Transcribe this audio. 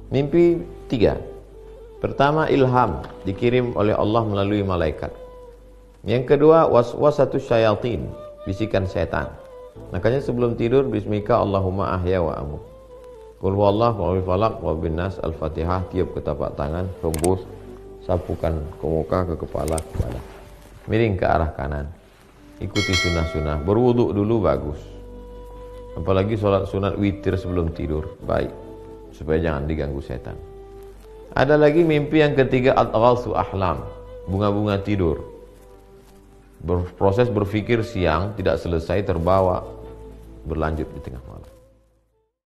Mimpi 3. Pertama, ilham, dikirim oleh Allah melalui malaikat. Yang kedua, waswasatus syayatin, bisikan setan. Makanya sebelum tidur, bismika Allahumma ahya wa amut. Qul huwallahu wa falaq wa bin nas, al-Fatihah, tiup ke tapak tangan, hembus, sapukan ke muka, ke kepala, ke badan. Miring ke arah kanan. Ikuti sunnah-sunnah. Berwuduk dulu bagus. Apalagi sholat sunat witir sebelum tidur. Baik. Supaya jangan diganggu setan. Ada lagi mimpi yang ketiga, at-ghalsu ahlam, bunga-bunga tidur. Proses berpikir siang tidak selesai, terbawa berlanjut di tengah malam.